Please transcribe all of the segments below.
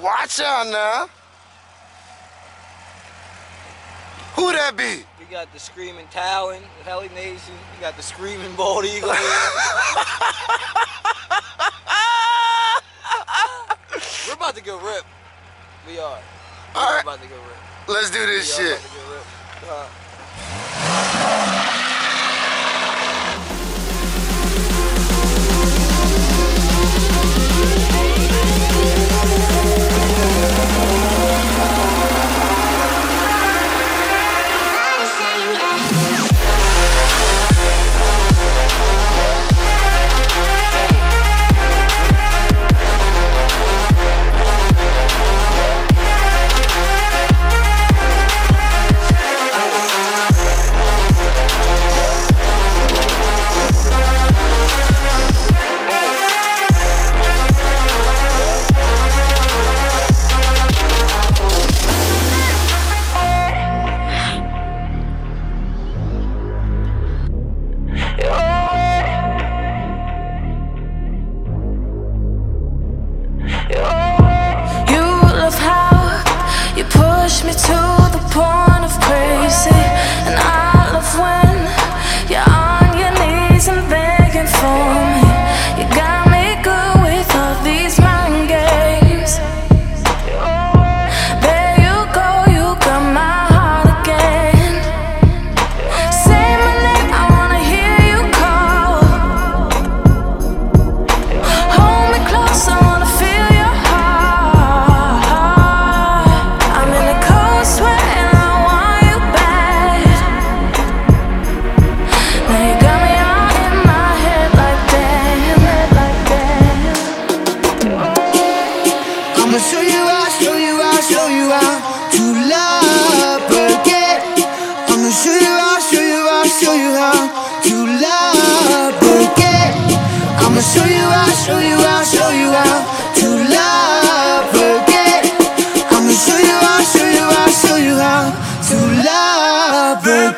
Watch out now. Who that be? We got the Screaming Talon, the Heli Nation. We got the Screaming Bald Eagle. We're about to go rip. We are. All right. We're about to go rip. Let's do this shit. About to go rip. Push me to the point of crazy, and I love when you're on your knees and begging for me. You got me good with all these mind games. There you go, you got my heart again. Say my name, I wanna hear you call. Hold me close, I wanna feel your show you how to love again. I'ma show you how to love again. I'ma show you how to love again. I'ma show you how to love again.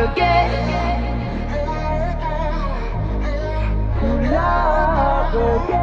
again.